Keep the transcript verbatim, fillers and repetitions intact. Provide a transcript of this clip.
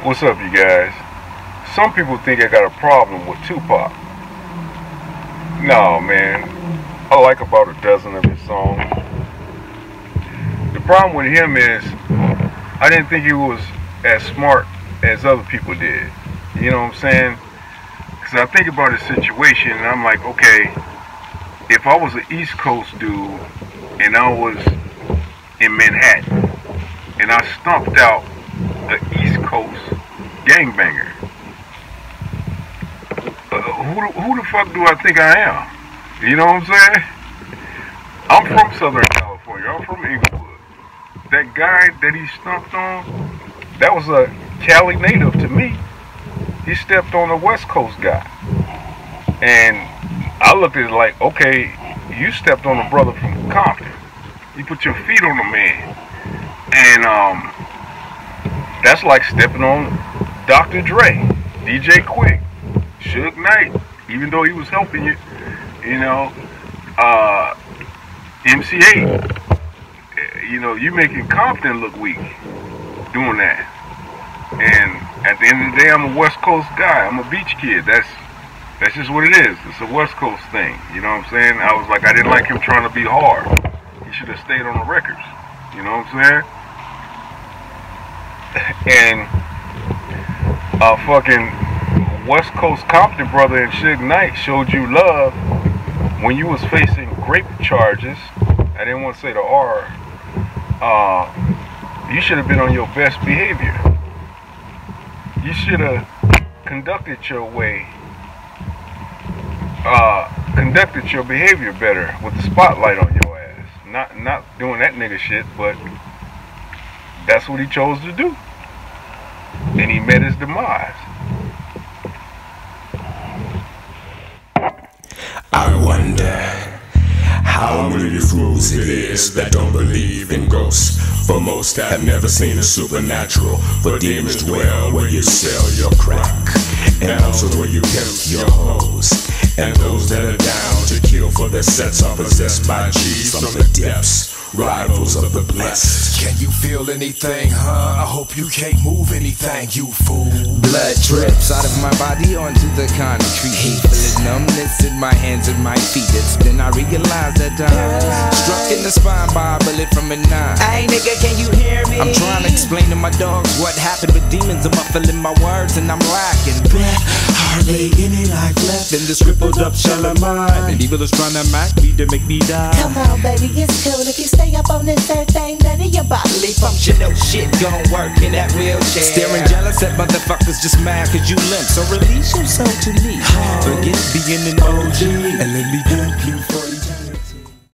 What's up, you guys? Some people think I got a problem with Tupac. No, man. I like about a dozen of his songs. The problem with him is I didn't think he was as smart as other people did. You know what I'm saying? Because I think about his situation and I'm like, okay, if I was an East Coast dude and I was in Manhattan and I stomped out an East Coast gangbanger, uh, who, the, who the fuck do I think I am? You know what I'm saying? I'm from Southern California. I'm from Inglewood. That guy that he stomped on, that was a Cali native to me. He stepped on a West Coast guy. And I looked at it like, okay, you stepped on a brother from Compton. You put your feet on a man. And um, that's like stepping on Doctor Dre, D J Quick, Suge Knight, even though he was helping you, you know, uh, M C eight. You know, you making Compton look weak doing that. And at the end of the day, I'm a West Coast guy. I'm a beach kid. That's that's just what it is. It's a West Coast thing. You know what I'm saying? I was like, I didn't like him trying to be hard. He should have stayed on the records. You know what I'm saying? And a fucking West Coast Compton brother and Suge Knight showed you love when you was facing rape charges. I didn't want to say the R. Uh, you should have been on your best behavior. You should have conducted your way, uh, conducted your behavior better with the spotlight on your ass. Not, not doing that nigga shit, but that's what he chose to do. And he met his demise. I wonder how many fools it is that don't believe in ghosts. For most have never seen a supernatural. For demons dwell where you sell your crack, and also where you pimp your hoes. And those that are down to kill for their sets are possessed by G's from the depths, rivals of the blessed. Can you feel anything, huh? I hope you can't move anything, you fool. Blood drips out of my body onto the concrete. Feeling numbness in my hands and my feet. It's then I realized that I'm struck in the spine by a bullet from a nine. Hey nigga, can you hear me? I'm trying to explain to my dogs what happened with demons. I'm muffling my words and I'm lacking breath. Hardly any life left in this crippled up shell of mine. And evil is trying to mock me to make me die. Come on baby, it's cool if you stay up on this earth. Ain't none of your bodily functional shit gon' work in that wheelchair. Staring jealous at motherfuckers just mad cause you limp. So release yourself to me. Forget being an O G and let me thank you for